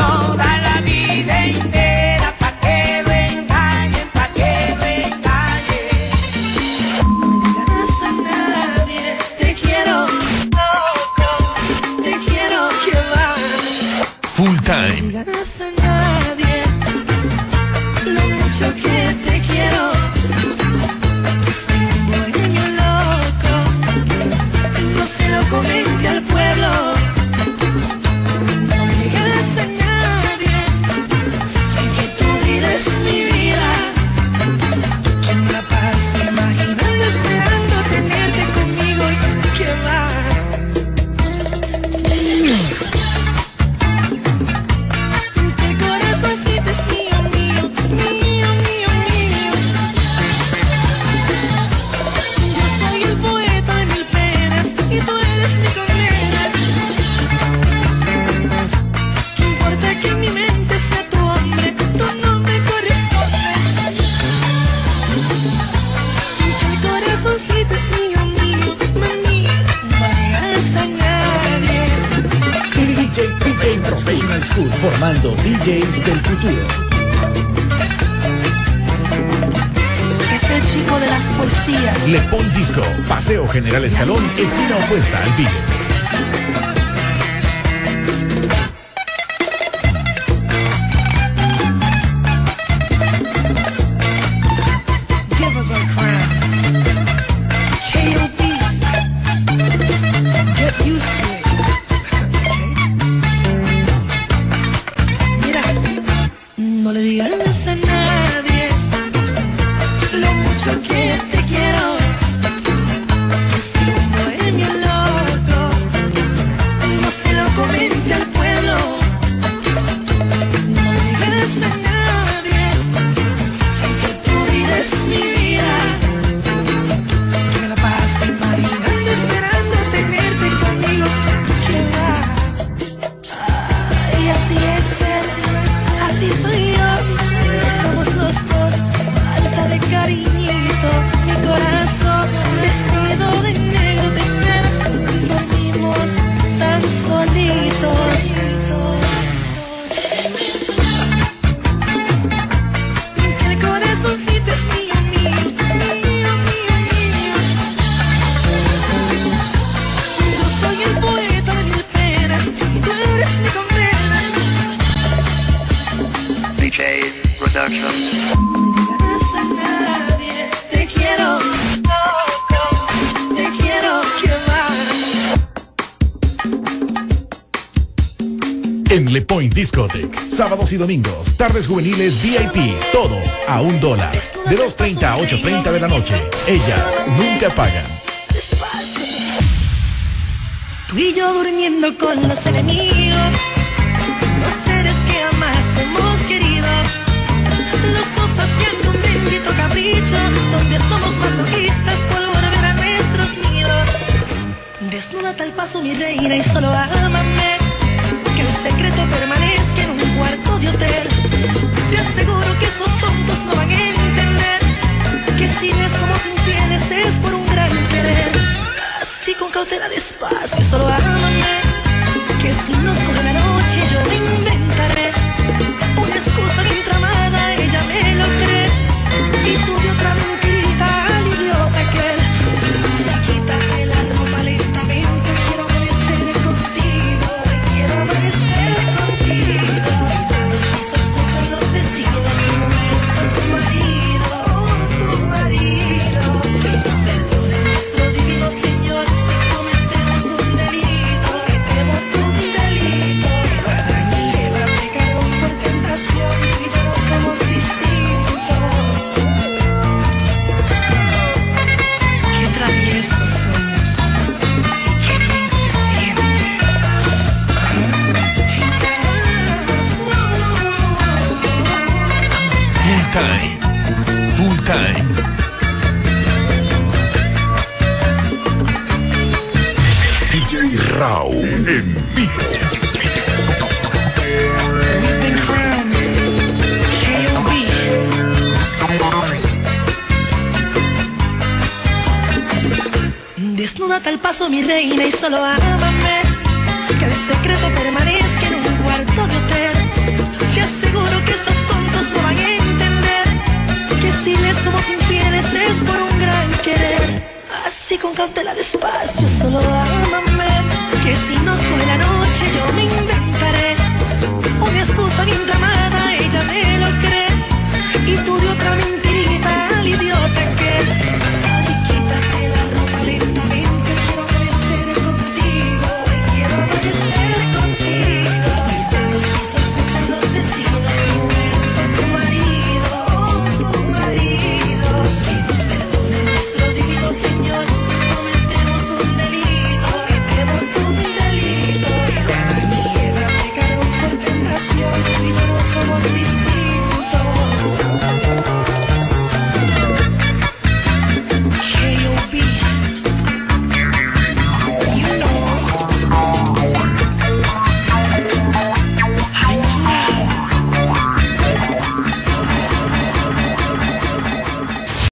toda la vida entera, pa' que lo engañen, pa' que lo engañen. No le digas a nadie, te quiero, que va. Full Time. No le digas a nadie lo mucho que te quiero. Que soy un bohemio loco y no se lo comente al pueblo. No le digas a nadie que tu vida es mi vida. Que me la paso imaginando, esperando tenerte conmigo y que va. Que el corazoncito es mío, mío, mío, mío, mío. Yo soy el poeta de mil penas y tú eres mi condena. ¿Qué importa que en mi mente sea tu hombre? Tú no me correspondes. Que el corazoncito es mío, mío, mami. No digas a nadie. DJ Professional School, formando DJs del futuro. Es el chico de las poesías. Le Point Disco, Paseo General Escalón, esquina opuesta al Biggest. Give us our crown. K.O.B. Get used to it. Mira, no le digas a nadie lo mucho que te quiero. Que soy un bohemio loco, no se lo comente al pueblo. No le digas a nadie que tu vida es mi vida. Que me la paso imaginando, esperando tenerte conmigo. Que va. Y así es él, así soy yo. Estamos los dos, falta de cariñito. Mi corazón vestido de negro te espera. Dormimos tan solitos. Que el corazoncito es mío, mío, mío, mío, mío. Yo soy el poeta de mil penas y tú eres mi condena. DJ's Production. No le digas a nadie, te quiero, que va. En Le Point Discotheque, sábados y domingos, tardes juveniles VIP, todo a $1. De 2:30 a 8:30 de la noche. Ellas nunca pagan. Despacio. Tú y yo durmiendo con los enemigos, los seres que jamás hemos querido. Los dos haciendo un bendito capricho, donde somos masoquistas por volver a nuestros nidos. Desnúdate al paso, mi reina, y solo ámame. Que el secreto permanezca en un cuarto de hotel. Te aseguro que esos tontos no van a entender que si les somos infieles es por un gran querer. Así con cautela, despacio, solo ámame. Que si nos coge la noche yo me inventaré una excusa bien tramada, ella me lo cree. Y tú de otra mentirita al idiota aquel. Quítate la ropa lentamente, quiero amanecer contigo. Cuidados si sospechan los vecinos, como esto tu marido. Que nos perdone nuestro divino Señor si cometemos un delito. Pero Adán y Eva pecaron por tentación y ya no somos distintos. Qué traviesos somos y qué bien se siente. Full Time. Full Time. DJ Raúl en vivo. We've been crowned K.O.B. Desnúdate al paso, mi reina, y solo ámame. Que el secreto permanezca en un cuarto de hotel. con cautela despacio, solo ama.